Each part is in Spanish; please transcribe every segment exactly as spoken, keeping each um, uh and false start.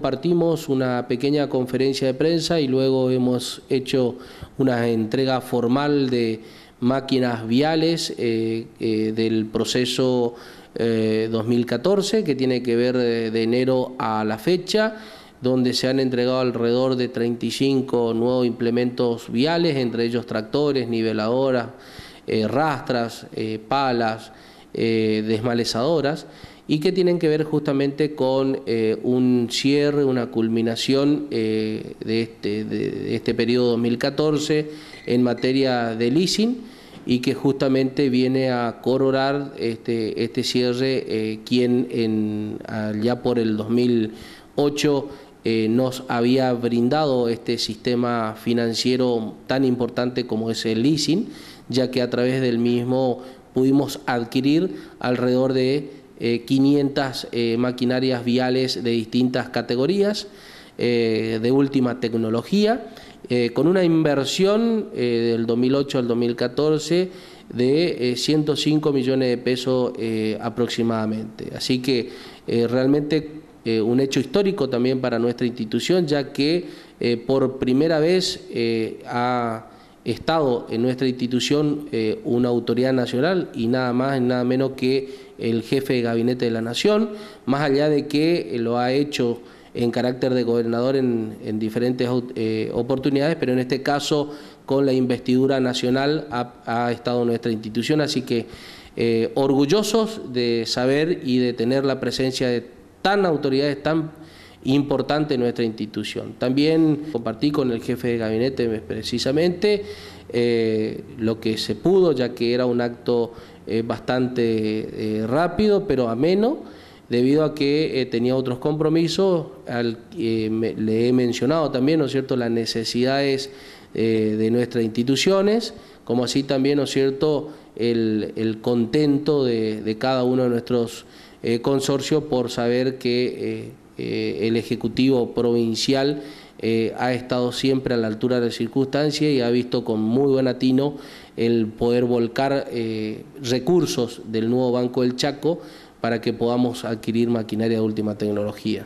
compartimos una pequeña conferencia de prensa y luego hemos hecho una entrega formal de máquinas viales eh, eh, del proceso eh, dos mil catorce, que tiene que ver de, de enero a la fecha, donde se han entregado alrededor de treinta y cinco nuevos implementos viales, entre ellos tractores, niveladoras, eh, rastras, eh, palas, eh, desmalezadoras, y que tienen que ver justamente con eh, un cierre, una culminación eh, de, este, de, de este periodo dos mil catorce en materia de leasing, y que justamente viene a coronar este, este cierre eh, quien en, allá por el dos mil ocho eh, nos había brindado este sistema financiero tan importante como es el leasing, ya que a través del mismo pudimos adquirir alrededor de eh, quinientas eh, maquinarias viales de distintas categorías, eh, de última tecnología, eh, con una inversión eh, del dos mil ocho al dos mil catorce de eh, ciento cinco millones de pesos eh, aproximadamente. Así que eh, realmente eh, un hecho histórico también para nuestra institución, ya que eh, por primera vez eh, ha estado en nuestra institución eh, una autoridad nacional y nada más y nada menos que el jefe de gabinete de la Nación, más allá de que lo ha hecho en carácter de gobernador en, en diferentes eh, oportunidades, pero en este caso con la investidura nacional ha, ha estado nuestra institución, así que eh, orgullosos de saber y de tener la presencia de tan autoridades tan importante en nuestra institución. También compartí con el jefe de gabinete precisamente eh, lo que se pudo, ya que era un acto eh, bastante eh, rápido, pero ameno, debido a que eh, tenía otros compromisos, al, eh, me, le he mencionado también, ¿no es cierto?, las necesidades eh, de nuestras instituciones, como así también, ¿no es cierto?, el, el contento de, de cada uno de nuestros eh, consorcios por saber que eh, Eh, el Ejecutivo Provincial eh, ha estado siempre a la altura de las circunstancias y ha visto con muy buen atino el poder volcar eh, recursos del nuevo Banco del Chaco para que podamos adquirir maquinaria de última tecnología.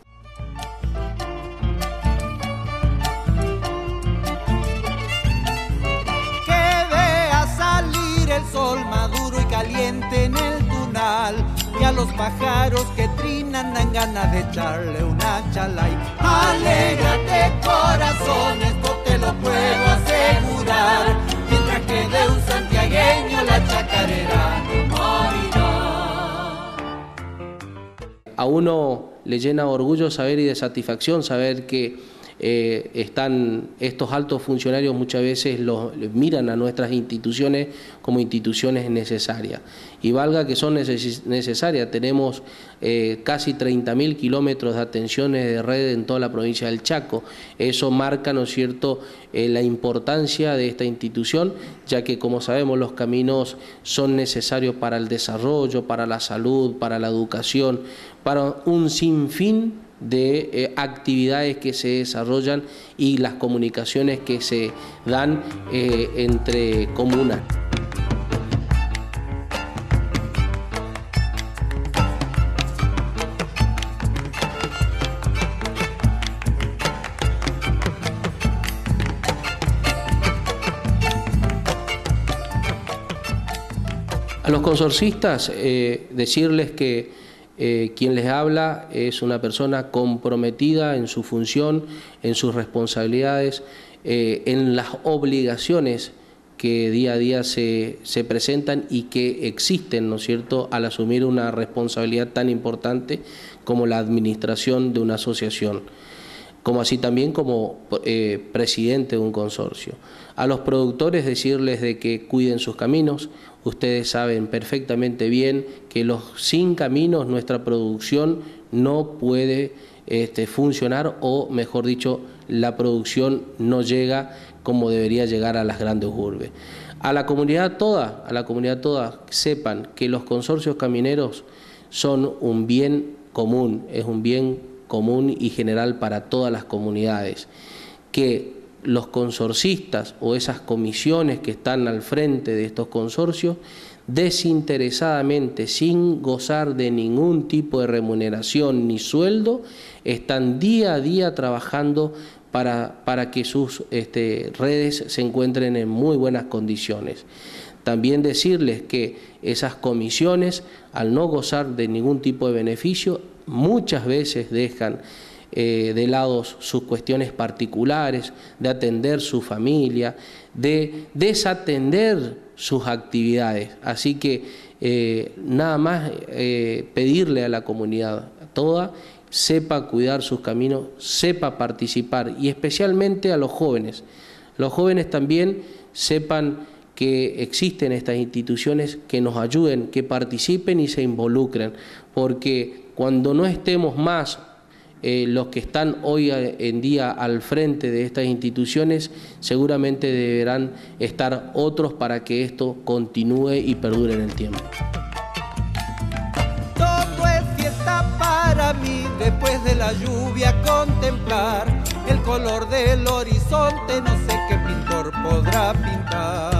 Que vea salir el sol maduro y caliente en el tunal, y a los pájaros que trinan dan ganas de echarle una chalay. Alégrate, corazón, esto te lo puedo asegurar, mientras que de un santiagueño la chacarera no morirá. A uno le llena de orgullo saber y de satisfacción saber que Eh, están estos altos funcionarios muchas veces los, miran a nuestras instituciones como instituciones necesarias, y valga que son neces necesarias. Tenemos eh, casi treinta mil kilómetros de atenciones de red en toda la provincia del Chaco. Eso marca, ¿no es cierto?, eh, la importancia de esta institución, ya que, como sabemos, los caminos son necesarios para el desarrollo, para la salud, para la educación, para un sinfín de eh, actividades que se desarrollan y las comunicaciones que se dan eh, entre comunas. A los consorcistas eh, decirles que Eh, quien les habla es una persona comprometida en su función, en sus responsabilidades, eh, en las obligaciones que día a día se, se presentan y que existen, ¿no es cierto?, al asumir una responsabilidad tan importante como la administración de una asociación, como así también como eh, presidente de un consorcio. A los productores decirles de que cuiden sus caminos. Ustedes saben perfectamente bien que los, sin caminos nuestra producción no puede este, funcionar, o mejor dicho, la producción no llega como debería llegar a las grandes urbes. A la comunidad toda, a la comunidad toda, sepan que los consorcios camineros son un bien común, es un bien común y general para todas las comunidades, que los consorcistas o esas comisiones que están al frente de estos consorcios, desinteresadamente, sin gozar de ningún tipo de remuneración ni sueldo, están día a día trabajando para, para que sus este, redes se encuentren en muy buenas condiciones. También decirles que esas comisiones, al no gozar de ningún tipo de beneficio, muchas veces dejan eh, de lado sus cuestiones particulares, de atender su familia, de desatender sus actividades. Así que eh, nada más eh, pedirle a la comunidad toda, sepa cuidar sus caminos, sepa participar, y especialmente a los jóvenes. Los jóvenes también sepan que existen estas instituciones que nos ayuden, que participen y se involucren, porque cuando no estemos más eh, los que están hoy en día al frente de estas instituciones, seguramente deberán estar otros para que esto continúe y perdure en el tiempo. Todo es fiesta para mí, después de la lluvia contemplar el color del horizonte, no sé qué pintor podrá pintar.